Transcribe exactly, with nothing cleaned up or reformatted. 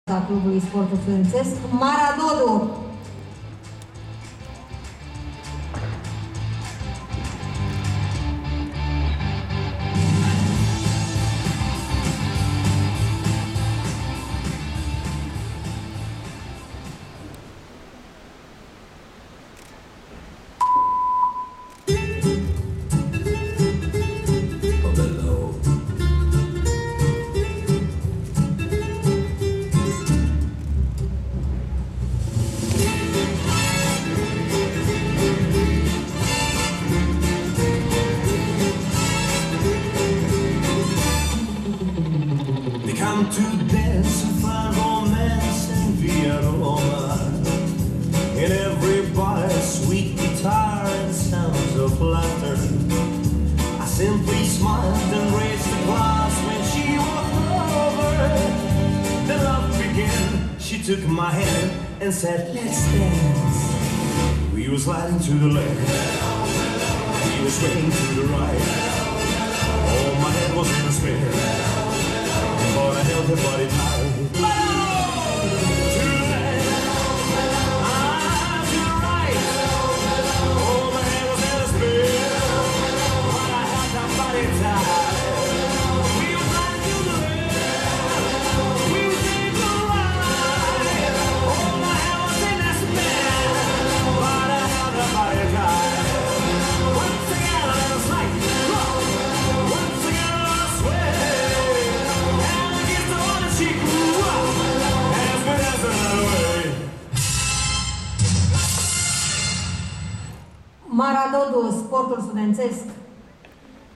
a clubului sportul studențesc, Maradodu. To dance and find romance in Via Roma. In every bar, sweet guitar and sounds of laughter. I simply smiled and raised the glass when she walked over. The love began. She took my hand and said, "Let's dance." We were sliding to the left, he was swaying to the right. Oh, my head was in a spin, but I held her body tight. To the left, ah, to the right. Oh, my head was in a spin, but I held her body tight. We were flying to the left, we were taking to the right. Oh, my head was in a spin, but I held her body tight. Once again, I was like, once again, I was sweating. Maradodu, sportul studențesc.